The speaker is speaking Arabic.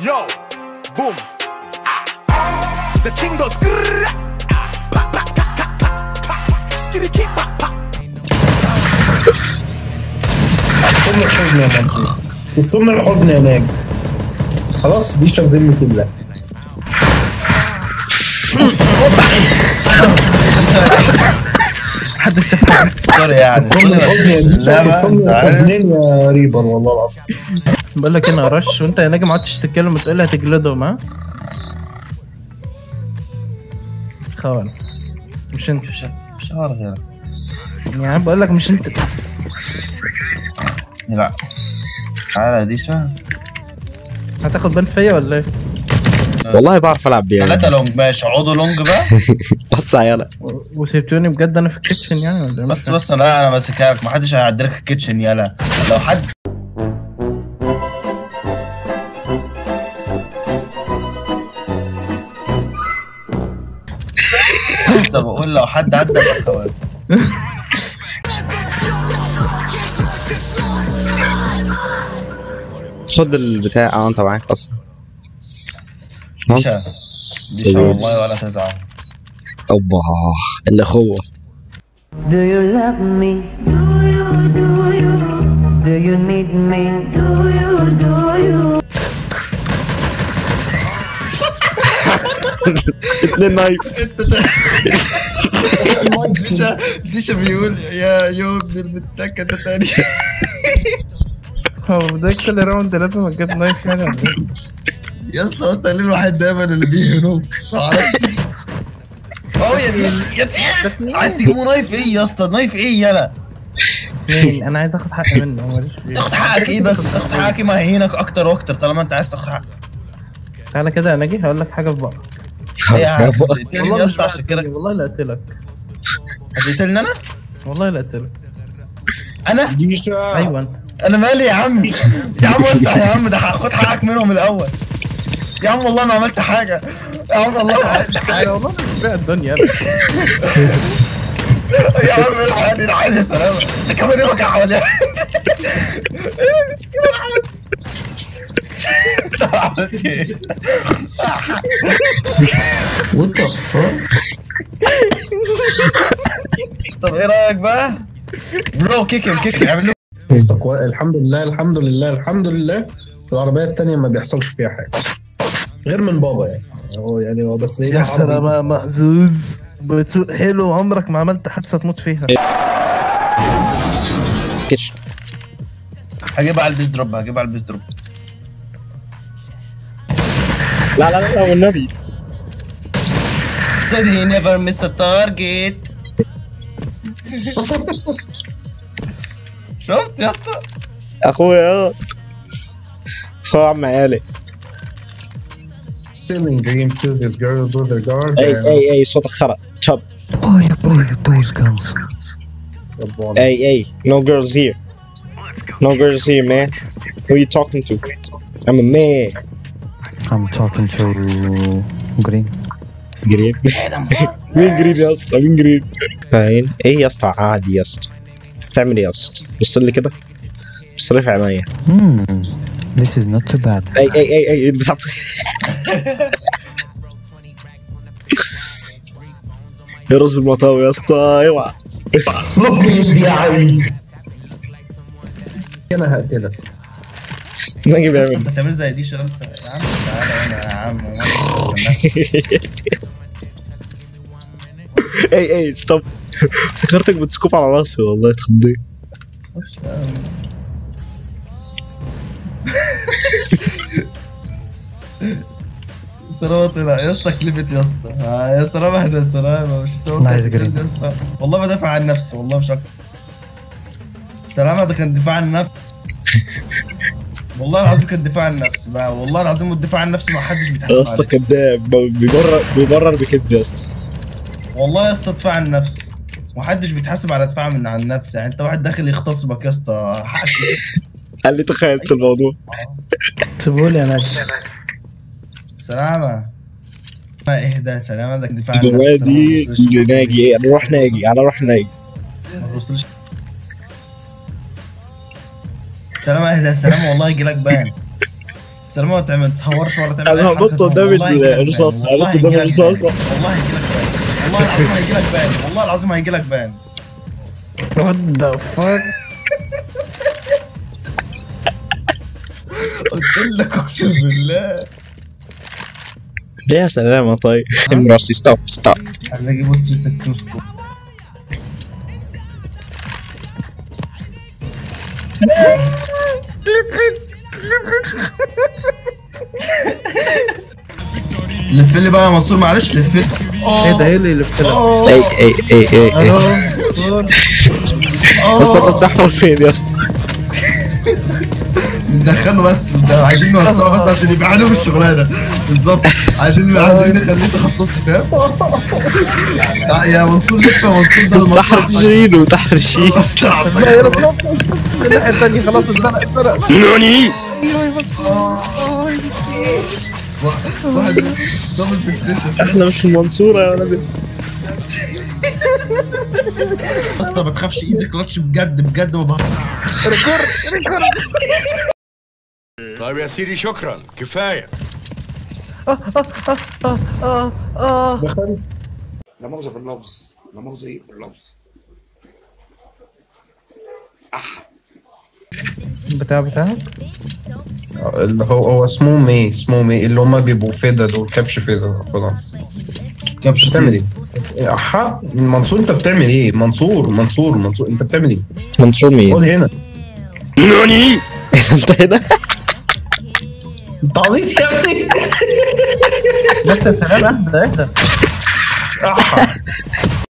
Yo, boom. The thing goes grrrr. Pa pa ka ka ka pa. Skitty keep pa pa. وصلنا الحزن يا منصور، وصلنا الحزن يا ناجي. خلاص دي شاف ذمة الله. حد شافها سوري يعني. وصلنا الحزن يا ديشا، وصلنا الحزنين يا ريبر والله العظيم. بقول لك انا رش وانت يا ناجي ما عدتش تتكلم وتقول لي هتجلدهم ها؟ خوان مش انت مش عارف غيرك. يعني بقول لك مش انت. لا تعالى يا ديشا. هتاخد بان فيا ولا ايه؟ والله بعرف العب بيها 3 لونج ماشي، اقعدوا لونج بقى. بص يلا وسيبتوني بجد انا في الكيتشن يعني ولا إيه؟ بس انا ماسكها، محدش هيعدلك الكيتشن يلا. لو حد لسه بقول لو حد عدى بالخوات. خد البتاع. انت معاك اصلا. ديشا والله ولا تزعل. اوبا الاخوه. Do you love me? Do you? Do you need me? Do you? اتنين نايف. ديشا بيقول يا ابن المتكة ده تاني. هو ده كل راوند لازم اجيب نايف يعني ولا ايه؟ يا اسطى انت ليه الواحد دايما اللي بيهنوك؟ اه يا ديشا عايز تجيبوا نايف ايه يا اسطى؟ نايف ايه يلا؟ مين؟ انا عايز اخد حقي منه ماليش فيه. تاخد حقك ايه بس؟ تاخد حقك ايه؟ ما هيهينك اكتر واكتر طالما انت عايز تاخد حقك. تعالى كده يا ناجي هقول لك حاجه في بقى. يا والله مش اسطى عشان كده والله لا اقتلك. هتقتلني انا؟ والله لا اقتلك. انا؟ ديشا ايوه انت. انا مالي يا عم؟ يا عم وسع يا عم، ده خد حقك منهم الاول. يا عم والله ما عملت حاجه. يا عم والله ما عملت حاجه. والله مش فيها الدنيا يا عم الحقني الحقني يا سلامه. انت كمان ايه وجع حواليا؟ وانت طب ايه رايك بقى؟ برو كيك اعمل له. الحمد لله الحمد لله الحمد لله. العربية التانية ما بيحصلش فيها حاجة غير من بابا يعني. هو بس ايه يا اخي انا محظوظ بتسوق حلو، عمرك ما عملت حادثه تموت فيها. كيتش. هجيبها على البيس دروب. لا والنبي. said he never missed a target. شفت يا اسطى؟ اخويا اخويا عم عيالي. Selling dream to this girl with their guard. اي صوتك خرا تشب. those guns. اي no girls here. No girls here man. Who you talking to? I'm a man. I'm talking to Green. جرين. مين جرين يا اسطى؟ مين جرين؟ باين ايه يا اسطى؟ عادي يا اسطى. بتعمل ايه يا اسطى؟ بص لي كده. بص لي في عينيا. This is not too bad. اي بتاع. يا راس بالمطاوي يا اسطى. اوعى يا عايز. انا هقتلك. ناجي بيعمل. انت تعمل زي دي شغل يا عم. تعالى هنا يا عم. اي ستوب. افتكرتك بتسكوب على راسي والله اتخضيت. سلامة طلع يا اسطى. كليبت يا اسطى. يا سلامة اهدى. يا سلامة مش Nice green. يا اسطى. والله بدافع عن نفسي والله مش اكتر. سلامة ده كان دفاع عن نفسي. والله العظيم كان دفاع عن نفسي بقى. والله العظيم والدفاع عن نفسي ما حدش بيتحاسب يا اسطى كداب. بيبرر بكذب يا اسطى. والله يا اسطى دفاع عن نفسي. محدش بيتحاسب على دفاع من عن نفسي. يعني انت واحد داخل يغتصبك يا اسطى. حقك. قال لي تخيلت الموضوع. سيبولي يا ناجي. سلامة. ما اهدى. سلامة ده دفاع عن الدواء نفسي. دي ناجي. انا روح ناجي. ما توصلش. سلامة اهدى. سلامة والله يجي لك بان. سلامة ما تهورش ولا تعمل انا هنط قدام الرصاصة، هنط قدام الرصاصة. والله هيجيلك بان، والله العظيم هيجيلك بان، وات ذا فاك. قلت لك اقسم بالله. ليه يا سلامة طيب؟ راسي ستوب. هنلاقي بوست 360 سكور. لف لي بقى يا منصور معلش لف لي. ايه ده؟ ايه اللي لفت لك؟ اي الو. يا اسطى انت بتحفر فين يا اسطى؟ بندخله بس عايزين نوسعه بس عشان يبقى حلو بالشغلانه بالظبط. عايزين نخليه تخصصي فاهم. يا منصور لف يا منصور ده المصلحه. تحرشينه. لا يا رب الناحية التانية خلاص اتزنق. نوني. واحد دبل فيكسيشن. احنا مش في المنصورة يا ولد. انت ما تخافش ايزي كلاتش بجد ما طيب يا سيدي شكرا كفايه. دخل. لا مؤاخذة في اللفظ، لا مؤاخذة ايه في اللفظ. بتاعك اللي هو اسمه مي اللي هما بيبقوا فدا دول، كبش فدا خلاص. كبش بتعمل ايه؟ منصور انت بتعمل ايه؟ منصور انت بتعمل ايه؟ منصور مين؟ خد هنا. نوني. انت هنا؟ انت عبيط يا ابني. بس يا سلام اهدى.